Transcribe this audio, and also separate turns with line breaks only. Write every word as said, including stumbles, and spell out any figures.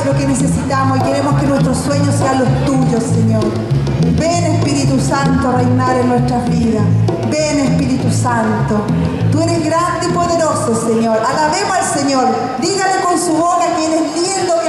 lo que necesitamos y queremos que nuestros sueños sean los tuyos, Señor. Ven, Espíritu Santo, a reinar en nuestras vidas. Ven, Espíritu Santo. Tú eres grande y poderoso, Señor. Alabemos al Señor. Dígale con su boca que Él es lindo,